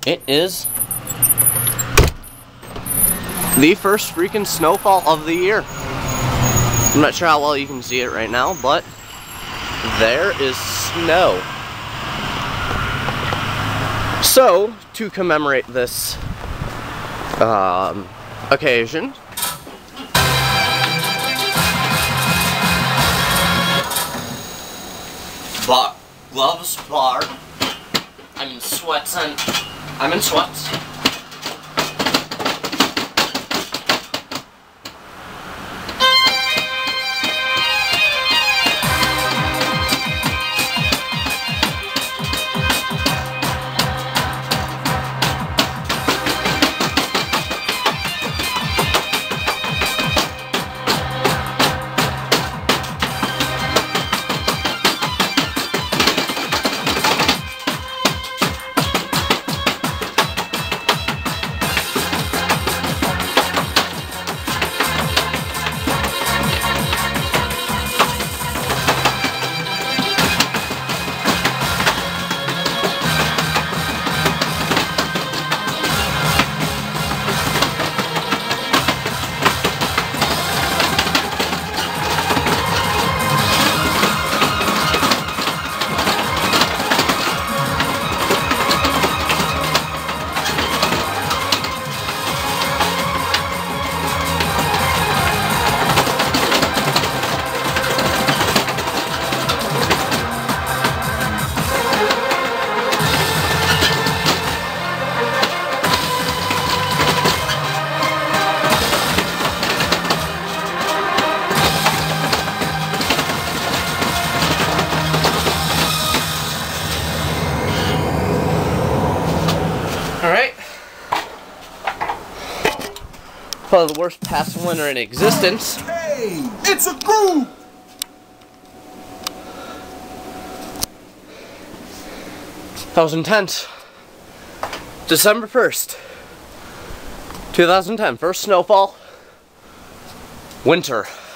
It is the first freaking snowfall of the year. I'm not sure how well you can see it right now, but there is snow. So, to commemorate this occasion, gloves, bar. I'm in sweats. I'm in sweats. Alright. Probably the worst past winter in existence. Hey, it's a groove! That was intense. December 1st, 2010, first snowfall. Winter.